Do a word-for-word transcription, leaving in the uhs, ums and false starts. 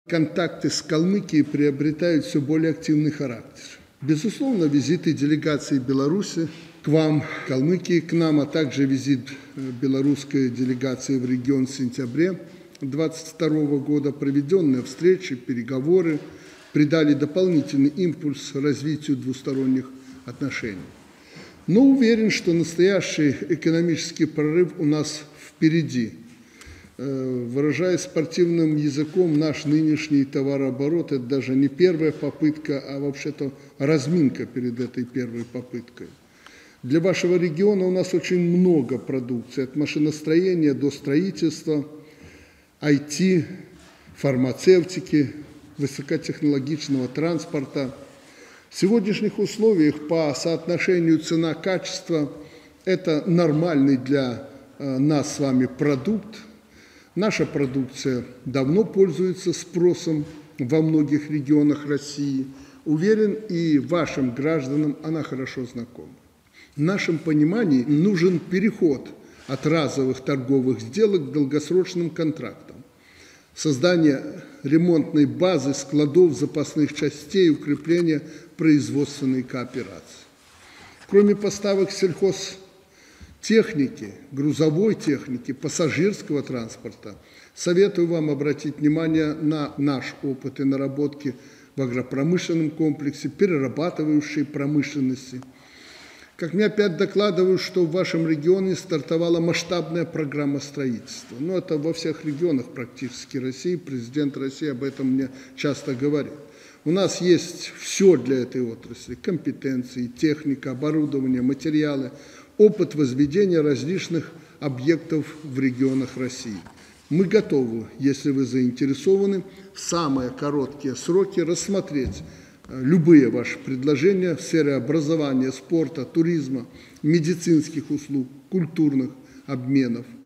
Контакты с Калмыкией приобретают все более активный характер. Безусловно, визиты делегации Беларуси к вам, Калмыкии к нам, а также визит белорусской делегации в регион в сентябре две тысячи двадцать второго года, проведенные встречи, переговоры придали дополнительный импульс развитию двусторонних отношений. Но уверен, что настоящий экономический прорыв у нас впереди. Выражаясь спортивным языком, наш нынешний товарооборот – это даже не первая попытка, а вообще-то разминка перед этой первой попыткой. Для вашего региона у нас очень много продукции, от машиностроения до строительства, ай ти, фармацевтики, высокотехнологичного транспорта. В сегодняшних условиях по соотношению цена-качество – это нормальный для нас с вами продукт. Наша продукция давно пользуется спросом во многих регионах России. Уверен, и вашим гражданам она хорошо знакома. В нашем понимании нужен переход от разовых торговых сделок к долгосрочным контрактам. Создание ремонтной базы, складов, запасных частей, укрепление производственной кооперации. Кроме поставок сельхозтехники, грузовой техники, пассажирского транспорта, советую вам обратить внимание на наш опыт и наработки в агропромышленном комплексе, перерабатывающей промышленности. Как мне опять докладывают, что в вашем регионе стартовала масштабная программа строительства. Ну, это во всех регионах практически России. Президент России об этом мне часто говорит. У нас есть все для этой отрасли: компетенции, техника, оборудование, материалы, опыт возведения различных объектов в регионах России. Мы готовы, если вы заинтересованы, в самые короткие сроки рассмотреть любые ваши предложения в сфере образования, спорта, туризма, медицинских услуг, культурных обменов.